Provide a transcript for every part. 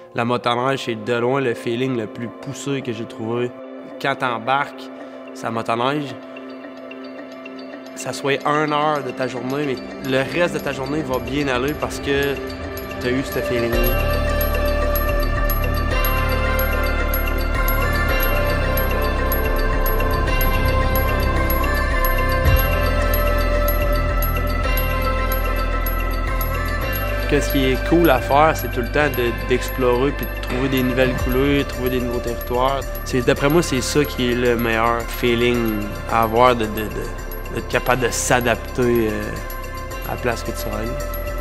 La motoneige, c'est de loin le feeling le plus poussé que j'ai trouvé. Quand t'embarques sa motoneige, ça soit 1 heure de ta journée, mais le reste de ta journée va bien aller parce que t'as eu ce feeling-là. Ce qui est cool à faire, c'est tout le temps d'explorer puis de trouver des nouvelles couleurs, trouver des nouveaux territoires. D'après moi, c'est ça qui est le meilleur feeling à avoir, d'être capable de s'adapter à la place que tu ailles.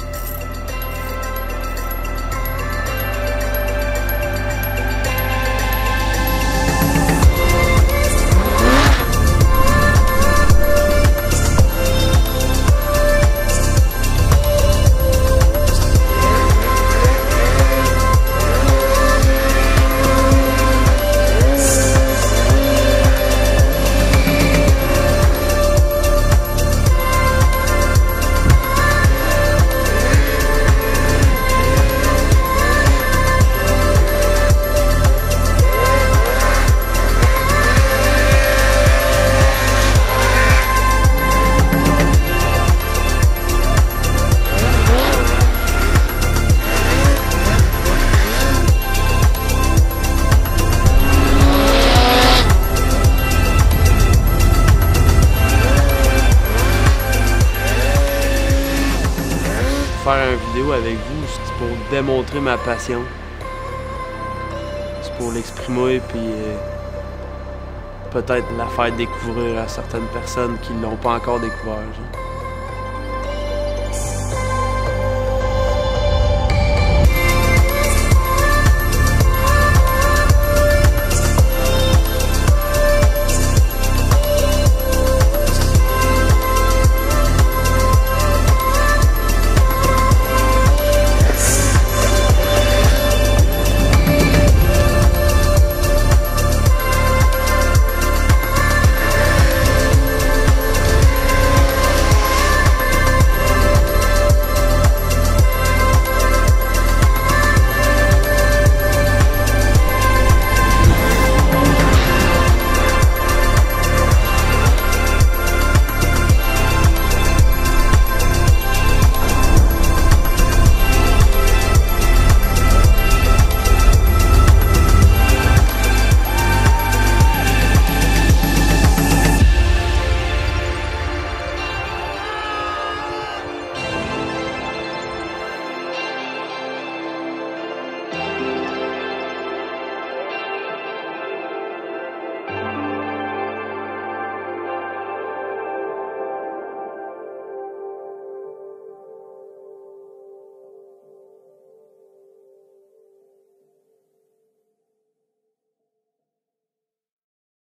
Faire une vidéo avec vous, c'est pour démontrer ma passion. C'est pour l'exprimer puis peut-être la faire découvrir à certaines personnes qui ne l'ont pas encore découvert. Genre.